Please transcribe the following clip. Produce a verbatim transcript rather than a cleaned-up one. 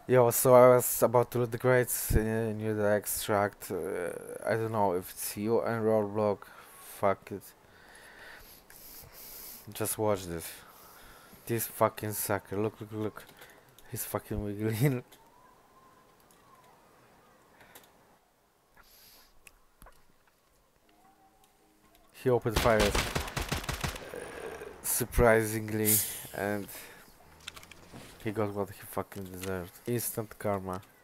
Yo, so I was about to loot the crates in near the extract. Uh, I don't know if it's you and Roadblock. Fuck it. Just watch this. This fucking sucker. Look, look, look. He's fucking wiggling. He opened fire, uh, surprisingly, and he got what he fucking deserved. Instant karma.